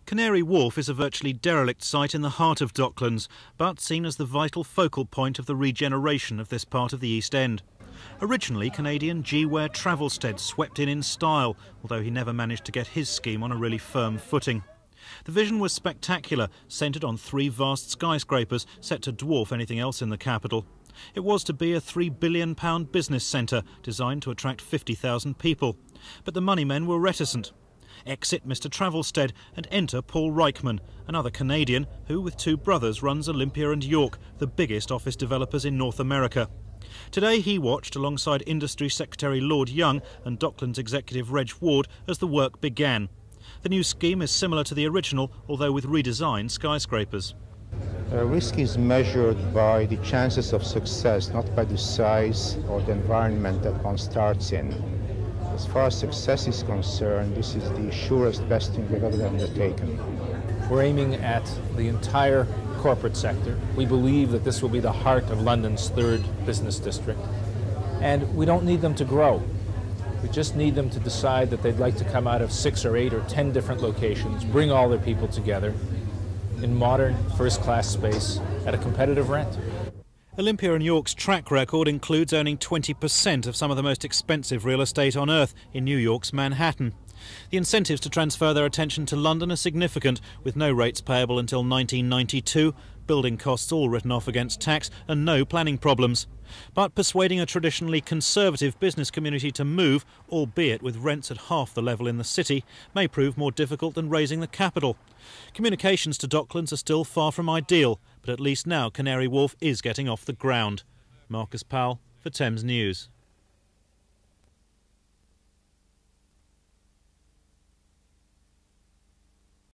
Canary Wharf is a virtually derelict site in the heart of Docklands, but seen as the vital focal point of the regeneration of this part of the East End. Originally, Canadian G. Ware Travelstead swept in style, although he never managed to get his scheme on a really firm footing. The vision was spectacular, centred on 3 vast skyscrapers set to dwarf anything else in the capital. It was to be a £3 billion business centre designed to attract 50,000 people. But the moneymen were reticent. Exit Mr. Travelstead and enter Paul Reichman, another Canadian who, with 2 brothers, runs Olympia and York, the biggest office developers in North America. Today he watched alongside Industry Secretary Lord Young and Docklands Executive Reg Ward as the work began. The new scheme is similar to the original, although with redesigned skyscrapers. Risk is measured by the chances of success, not by the size or the environment that one starts in. As far as success is concerned, this is the surest, best thing we've ever undertaken. We're aiming at the entire corporate sector. We believe that this will be the heart of London's 3rd business district. And we don't need them to grow. We just need them to decide that they'd like to come out of 6 or 8 or 10 different locations, bring all their people together in modern, first-class space at a competitive rent. Olympia and York's track record includes owning 20% of some of the most expensive real estate on earth in New York's Manhattan. The incentives to transfer their attention to London are significant, with no rates payable until 1992, building costs all written off against tax, and no planning problems. But persuading a traditionally conservative business community to move, albeit with rents at half the level in the city, may prove more difficult than raising the capital. Communications to Docklands are still far from ideal, but at least now Canary Wharf is getting off the ground. Marcus Powell for Thames News.